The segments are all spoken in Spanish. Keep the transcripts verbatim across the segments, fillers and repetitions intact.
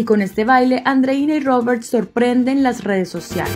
Y con este baile, Andreina y Robert sorprenden las redes sociales.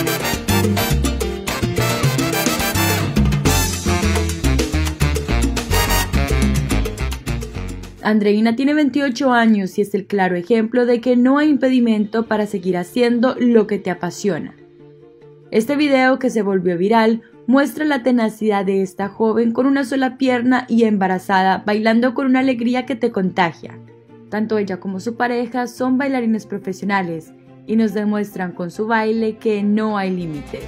Andreina tiene veintiocho años y es el claro ejemplo de que no hay impedimento para seguir haciendo lo que te apasiona. Este video, que se volvió viral, muestra la tenacidad de esta joven con una sola pierna y embarazada, bailando con una alegría que te contagia. Tanto ella como su pareja son bailarines profesionales y nos demuestran con su baile que no hay límites.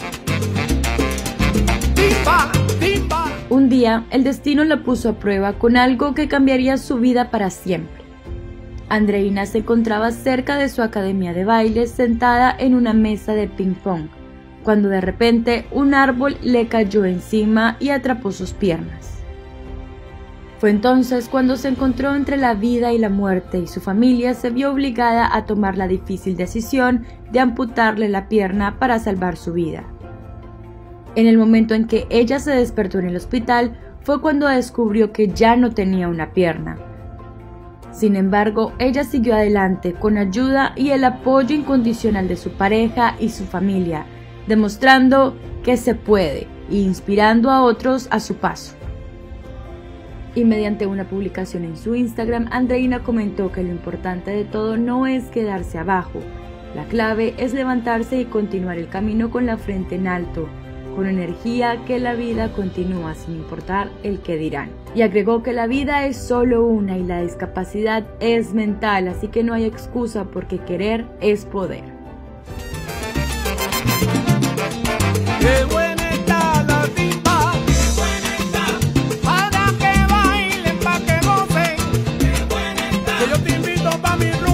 Un día, el destino la puso a prueba con algo que cambiaría su vida para siempre. Andreina se encontraba cerca de su academia de baile, sentada en una mesa de ping pong, cuando de repente un árbol le cayó encima y atrapó sus piernas. Fue entonces cuando se encontró entre la vida y la muerte y su familia se vio obligada a tomar la difícil decisión de amputarle la pierna para salvar su vida. En el momento en que ella se despertó en el hospital fue cuando descubrió que ya no tenía una pierna. Sin embargo, ella siguió adelante con ayuda y el apoyo incondicional de su pareja y su familia, demostrando que se puede e inspirando a otros a su paso. Y mediante una publicación en su Instagram, Andreina comentó que lo importante de todo no es quedarse abajo, la clave es levantarse y continuar el camino con la frente en alto, con energía, que la vida continúa sin importar el que dirán. Y agregó que la vida es solo una y la discapacidad es mental, así que no hay excusa porque querer es poder. Qué buena está la tipa, qué buena está, para que bailen, para que gocen, qué buena está, que yo te invito pa' mi